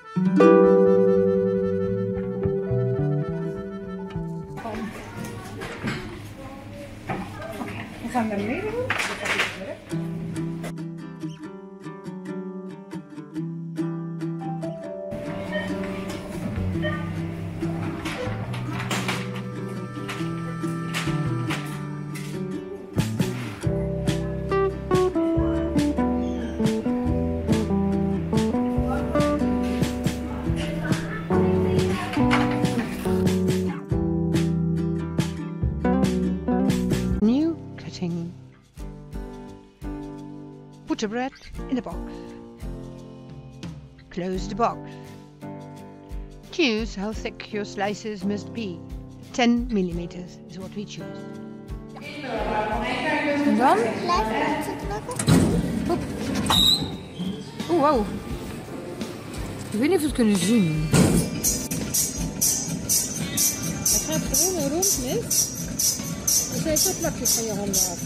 We gaan naar beneden doen. New cutting. Put the bread in the box. Close the box. Choose how thick your slices must be. 10 millimeters is what we choose. En dan? Blijf zitten maken. Oeh, wow. Ik weet niet of we het kunnen zien. Het gaat gewoon rond, mis. Dan zijn zo plakjes van je handen af.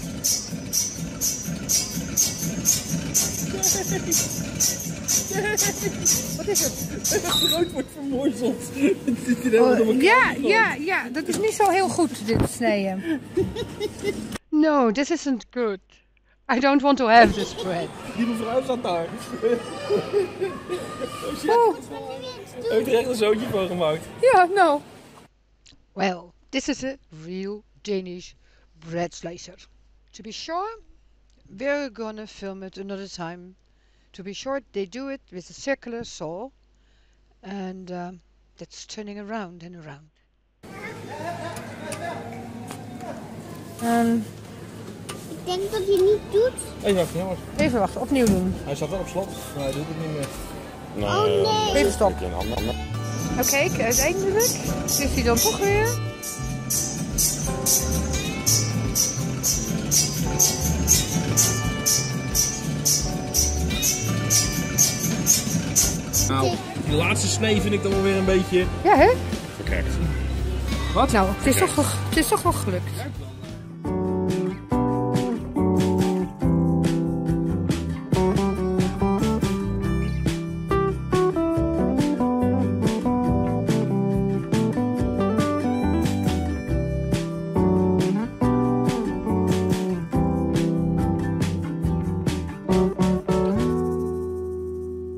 Wat is het? Het brood wordt vermorzeld. Ja, dat is niet zo heel goed, dit snijden. No, this isn't good. I don't want to have this bread. Die mevrouw zat daar. Oeh, Heeft er echt een zootje van gemaakt. ja, nou. Well, this is a real Danish bread slicer. To be sure, we're gonna film it another time. To be sure, they do it with a circular saw, and that's turning around and around. Ik denk dat hij niet doet. Even wachten, jongens. Even wachten, opnieuw doen. Hij staat wel op slot, maar hij doet het niet meer. Oh nee. Even stop. Nou kijk, uiteindelijk is hij dan toch weer. Nou, die laatste snee vind ik dan wel weer een beetje Ja, hè? verkrekt. Nou, het is toch wel gelukt.